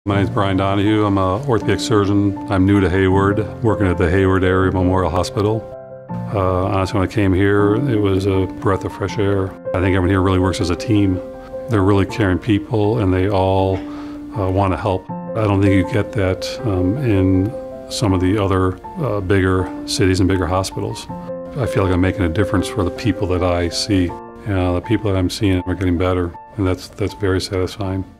My name is Brian Donahue. I'm an orthopedic surgeon. I'm new to Hayward, working at the Hayward Area Memorial Hospital. Honestly, when I came here, it was a breath of fresh air. I think everyone here really works as a team. They're really caring people, and they all want to help. I don't think you get that in some of the other bigger cities and bigger hospitals. I feel like I'm making a difference for the people that I see. The people that I'm seeing are getting better, and that's very satisfying.